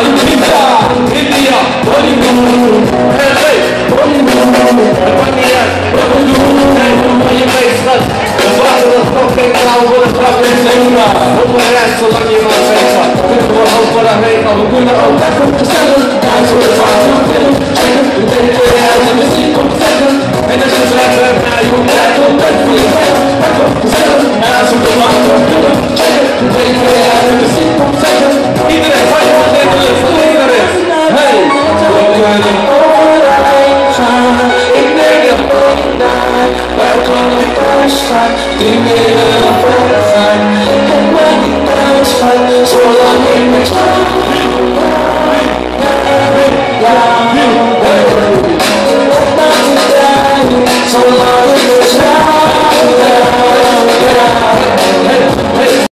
India, Bollywood, LA, Bollywood, Bangladesh, Bollywood, and je meesters. De vader of nog geen klauw voor de trap in Zeuna. Op mijn rest, zolang je maar zegt. Kunnen we ook voor de regel, we kunnen ook even bestellen. Thuis voor de vader van film, checken. We denken weer uit en muziek komt zeggen. En als je zegt, naar je moet kijken, op het voor je weg. Even bestellen, naast op de maand van film, checken. We denken weer uit en muziek komt zeggen. Iedereen van je wordt in de lucht, de leer is. Hey, we kunnen overeind gaan. Ik denk dat we daar, wij kunnen thuis gaan. Die willen op weg gaan.